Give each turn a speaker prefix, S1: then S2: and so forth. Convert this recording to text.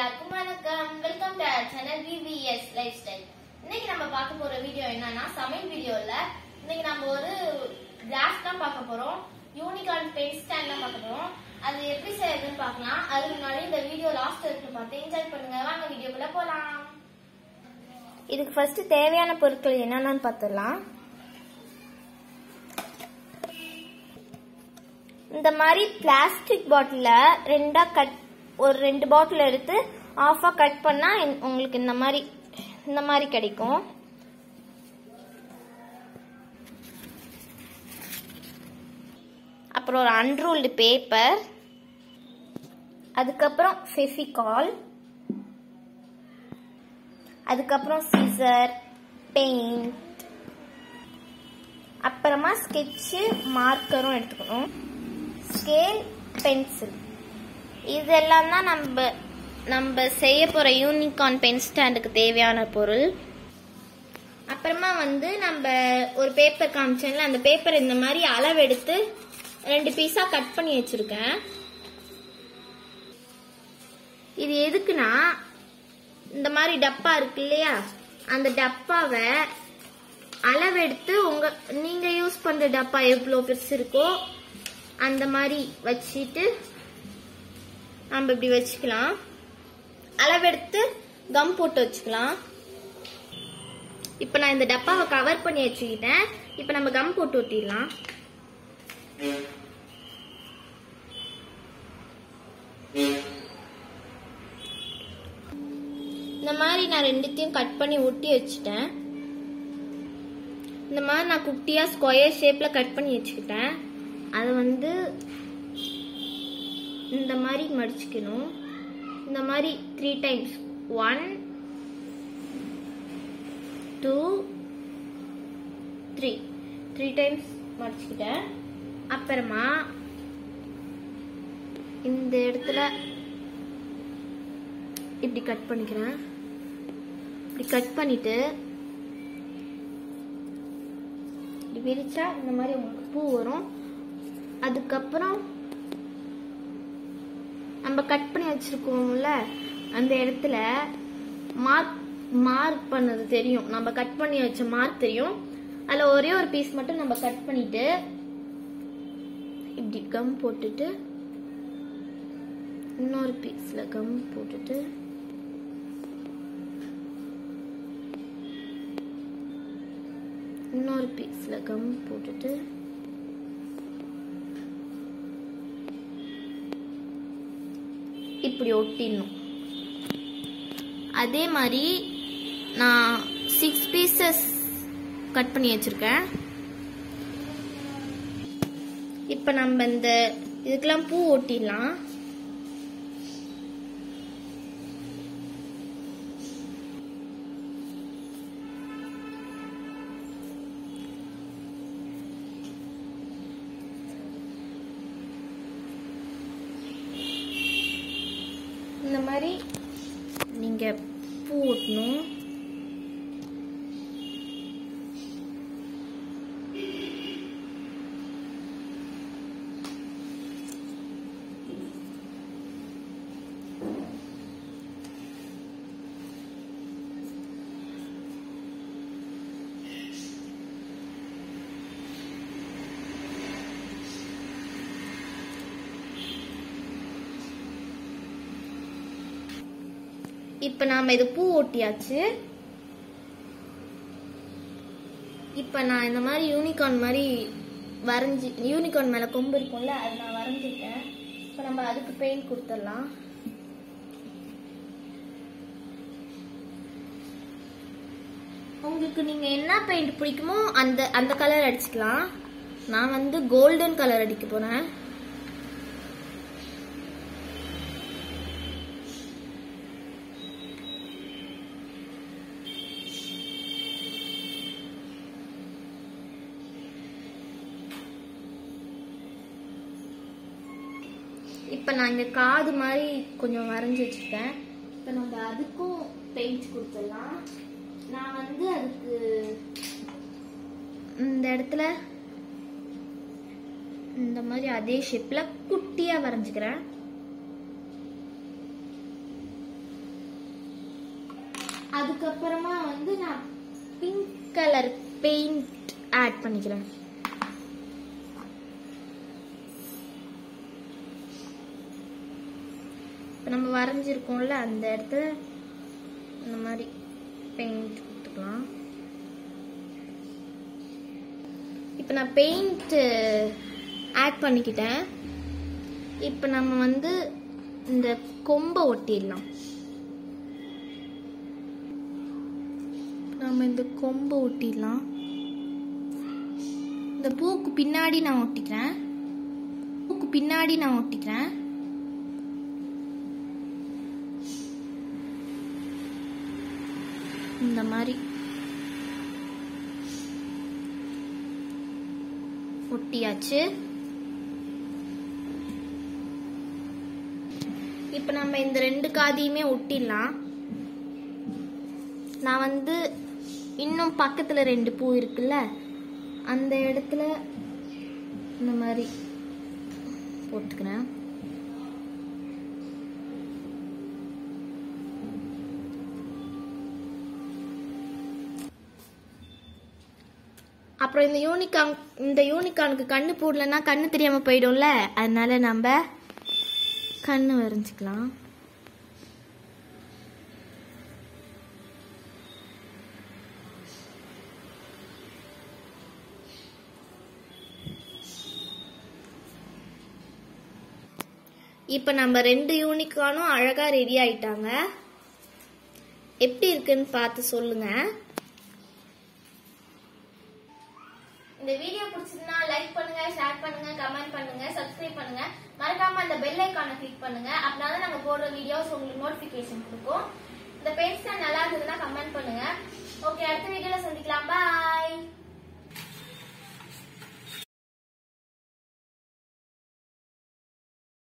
S1: எல்லாருக்கும் வணக்கம். Welcome to our channel VVS Lifestyle. இன்னைக்கு நம்ம பார்க்க போற வீடியோ என்னன்னா சமையல் வீடியோல இன்னைக்கு நம்ம ஒரு கிளாஸ் தான் பார்க்க போறோம். யூனிகார்ன் பென் ஸ்டாண்ட் தான் பார்க்க போறோம். அது எப்படி செய்யறதுன்னு பார்க்கலாம். அதுக்கு முன்னாடி இந்த வீடியோ லாஸ்ட் வரைக்கும் பார்த்து என்ஜாய் பண்ணுங்க. வாங்க வீடியோக்குள்ள போலாம். இதுக்கு ஃபர்ஸ்ட் தேவையான பொருட்கள் என்னென்னு பார்த்துடலாம். இந்த மாதிரி பிளாஸ்டிக் பாட்டில ரெண்டா கட் ஒரு 2 பாட்டில் எடுத்து ஆஃபா கட் பண்ணா உங்களுக்கு இந்த மாதிரி கிடைக்கும். அப்புறம் ஒரு அன்ரூல்டு பேப்பர், அதுக்கப்புறம் ஃபெவிகால், அதுக்கப்புறம் சிசர், பெயிண்ட், அப்புறமா ஸ்கெட்சு, மார்க்கரும் எடுத்துக்கணும், ஸ்கேல், பென்சில். இதெல்லாம் தான் நம்ம செய்ய போற யூனிகார்ன் பென் ஸ்டாண்டுக்கு தேவையான பொருள். அப்புறமா நம்ம ஒரு பேப்பர் காமிச்சேன்ல, அந்த பேப்பர் இந்த மாதிரி அளவு எடுத்து 2 பீஸா கட் பண்ணி வச்சிருக்கேன். இது எதுக்குன்னா, இந்த மாதிரி டப்பா இருக்கு இல்லையா, அந்த டப்பாவை அளவெடுத்து நீங்க யூஸ் பண்ற டப்பா எவ்வளவு பெருசு இருக்கோ அந்த மாதிரி வச்சுட்டு நம்ம இப்படி வச்சுக்கலாம். அளவெடுத்து கம் போட்டு வச்சுக்கலாம். இப்ப நான் இந்த டப்பாவை கவர் பண்ணி வச்சுக்கிட்டேன். இப்ப நம்ம கம் போட்டு ஒட்டிடலாம். இந்த மாதிரி நான் 2த்தையும் கட் பண்ணி ஒட்டி வச்சுட்டேன். இந்த மாதிரி நான் குட்டியா ஸ்கொயர் ஷேப்ல கட் பண்ணி வச்சுக்கிட்டேன். அது இந்த மாதிரி மடிச்சுக்கணும். இந்த மாதிரி 3 டைம்ஸ் 1 2 3 டைம்ஸ் மடிச்சுக்கிட்டேன். அப்புறமா இந்த இடத்துல இப்படி கட் பண்ணிக்கிறேன். இப்படி கட் பண்ணிட்டு இப்படி விரிச்சா இந்த மாதிரி உங்களுக்கு பூ வரும். அதுக்கப்புறம் நம்ம கட் பண்ணி வச்சிருக்கோம்ல, அந்த இடத்துல மார்க் பண்ணது தெரியும். நம்ம கட் பண்ணி வச்ச மார்க் தெரியும். அதுல ஒரே ஒரு பீஸ் மட்டும் நம்ம கட் பண்ணிட்டு இப்படி கம் போட்டுட்டு இன்னொரு பீஸ்ல கம் போட்டுட்டு இன்னொரு பீஸ்ல கம் போட்டுட்டு இப்படி ஒட்டிடணும். அதே மாதிரி நான் 6 பீசஸ் கட் பண்ணி வச்சிருக்கேன். இப்ப நம்ம இதுக்கெல்லாம் பூ ஒட்டிடலாம். இந்த மாதிரி நீங்க பூ ஒட்டணும். இப்ப நாம இது பூ ஒட்டியாச்சு. இப்ப நான் இந்த மாதிரி யூனிகார்ன் மாதிரி யூனிகார்ன் மேல கொம்பு இருக்கும்ல, அது நான் வரைஞ்சிட்டேன். இப்ப நம்ம அதுக்கு பெயிண்ட் கொடுத்துடலாம். உங்களுக்கு நீங்க என்ன பெயிண்ட் பிடிக்குமோ அந்த கலர் அடிச்சுக்கலாம். நான் கோல்டன் கலர் அடிக்க போறேன். இப்ப நான் இங்க காது மாதிரி கொஞ்சம் வரைஞ்சி வச்சிருக்கேன். இப்ப நம்ம அதுக்கும் பெயிண்ட் கொடுத்துடலாம். நான் அதுக்கு இந்த இடத்துல இந்த மாதிரி அதே ஷேப்ல குட்டியா வரைஞ்சுக்கிறேன். அதுக்கப்புறமா வந்து நான் பிங்க் கலர் பெயிண்ட் ஆட் பண்ணிக்கிறேன். இப்போ நம்ம வரைஞ்சிருக்கோம்ல அந்த இடத்துல இந்த மாதிரி பெயிண்ட் கொடுத்துக்கலாம். இப்போ நான் பெயிண்ட் ஆட் பண்ணிக்கிட்டேன். இப்போ நம்ம வந்து இந்த கொம்பை ஒட்டிடலாம். நம்ம இந்த கொம்பை ஒட்டிடலாம். இந்த பூக்கு பின்னாடி நான் ஒட்டிக்கிறேன். இந்த மாதிரி ஒட்டியாச்சு. இப்ப நம்ம இந்த 2 காதியுமே ஒட்டிடலாம். நான் வந்து இன்னும் பக்கத்துல 2 பூ இருக்குல்ல அந்த இடத்துல இந்த மாதிரி போட்டுக்கிறேன். அப்புறம் இந்த யூனிகார்னுக்கு கண்ணு போடலன்னா கண்ணு தெரியாம போயிடும்ல, அதனால நம்ம கண்ணு வரைஞ்சிக்கலாம். இப்ப நம்ம 2 யூனிகார்னும் அழகா ரெடி ஆயிட்டாங்க. எப்படி இருக்குன்னு பார்த்து சொல்லுங்க. இந்த வீடியோ பிடிச்சிருந்தா லைக் பண்ணுங்க, ஷேர் பண்ணுங்க, கமெண்ட் பண்ணுங்க, சப்ஸ்கிரைப் பண்ணுங்க. மறக்காம அந்த பெல் ஐகானை கிளிக் பண்ணுங்க. அப்பதான் நாங்க போடுற வீடியோஸ் உங்களுக்கு நோட்டிபிகேஷன் கொடுக்கும். இந்த பேஜ் நல்லா இருந்ததுன்னா கமெண்ட் பண்ணுங்க. ஓகே, அடுத்த வீடியோல சந்திக்கலாம். பாய்.